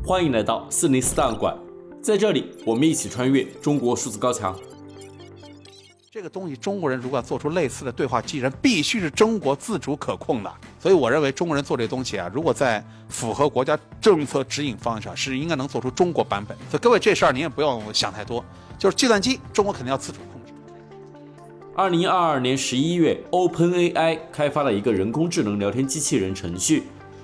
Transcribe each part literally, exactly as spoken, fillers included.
欢迎来到四零四档案馆，在这里我们一起穿越中国数字高墙。 这个东西，中国人如果要做出类似的对话机器人，必须是中国自主可控的。所以我认为中国人做这东西啊，如果在符合国家政策指引方向，是应该能做出中国版本。所以各位这事儿您也不用想太多，就是计算机，中国肯定要自主控制。 二零二二年十一月 ，OpenAI 开发了一个人工智能聊天机器人程序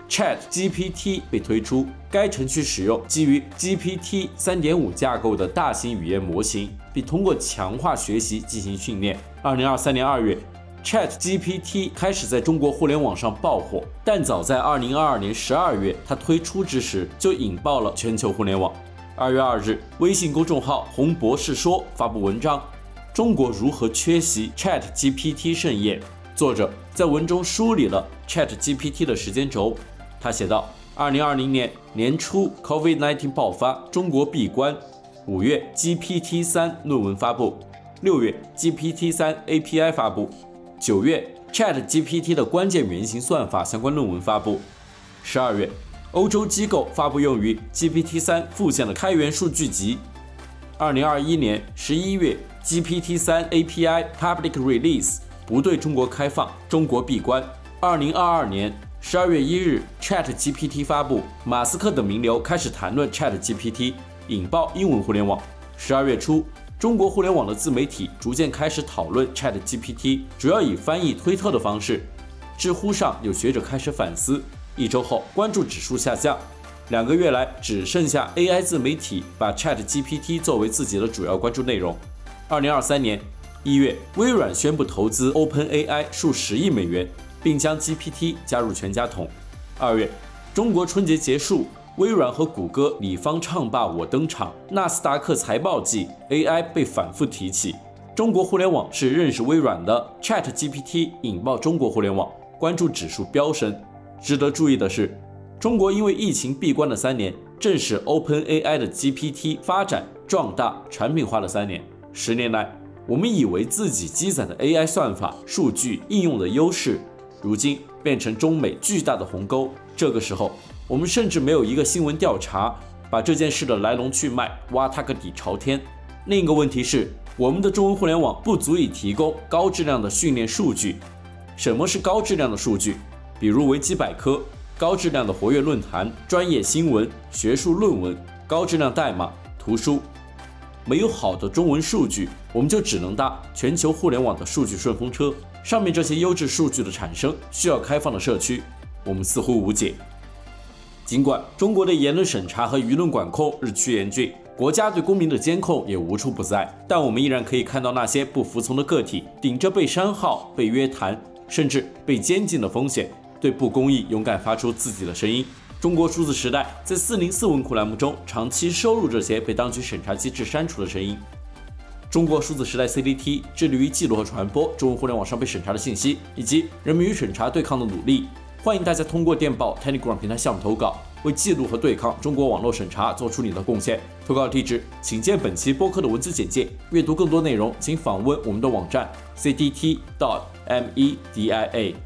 ChatGPT 被推出。该程序使用基于 G P T 三点五 架构的大型语言模型，并通过强化学习进行训练。二零二三年二月 ，ChatGPT 开始在中国互联网上爆火，但早在二零二二年十二月它推出之时，就引爆了全球互联网。二月二日，微信公众号洪博士说发布文章。中国如何缺席 ChatGPT 盛宴？作者在文中梳理了 ChatGPT 的时间轴。他写道：二零二零年年初 ，COVID 十九 爆发，中国闭关。五月 ，G P T 三 论文发布；六月 ，G P T 三 A P I 发布；九月 ，ChatGPT 的关键原型算法相关论文发布；十二月，欧洲机构发布用于 G P T 三 附件的开源数据集。二零二一年十一月 ，G P T 三 A P I Public Release 不对中国开放，中国闭关。二零二二年十二月一日 ，ChatGPT 发布，马斯克等名流开始谈论 ChatGPT， 引爆英文互联网。十二月初，中国互联网的自媒体逐渐开始讨论 ChatGPT， 主要以翻译推特的方式。知乎上有学者开始反思，一周后关注指数下降。两个月来，只剩下 A I 自媒体把 ChatGPT 作为自己的主要关注内容。二零二三年一月，微软宣布投资 OpenAI 数十亿美元，并将 G P T 加入全家桶。二月，中国春节结束，微软和谷歌你方唱罢我登场。纳斯达克财报季 ，A I 被反复提起。中国互联网是认识微软的 ChatGPT 引爆中国互联网，关注指数飙升。值得注意的是，中国因为疫情闭关的三年，正是 OpenAI 的 G P T 发展壮大产品化的三年。十年来，我们以为自己积攒的 A I 算法、数据应用的优势，如今变成中美巨大的鸿沟。这个时候，我们甚至没有一个新闻调查把这件事的来龙去脉挖它个底朝天。另一个问题是，我们的中文互联网不足以提供高质量的训练数据。什么是高质量的数据？比如维基百科、高质量的活跃论坛、专业新闻、学术论文、高质量代码、图书。没有好的中文数据，我们就只能搭全球互联网的数据顺风车。上面这些优质数据的产生需要开放的社区，我们似乎无解。尽管中国的言论审查和舆论管控日趋严峻，国家对公民的监控也无处不在，但我们依然可以看到那些不服从的个体顶着被删号、被约谈，甚至被监禁的风险，对不公义勇敢发出自己的声音。中国数字时代在四零四文库栏目中长期收录这些被当局审查机制删除的声音。中国数字时代 C D T 致力于记录和传播中文互联网上被审查的信息，以及人民与审查对抗的努力。欢迎大家通过电报 Telegram 平台向我们投稿，为记录和对抗中国网络审查做出你的贡献。投稿地址请见本期播客的文字简介。阅读更多内容，请访问我们的网站 c d t dot media。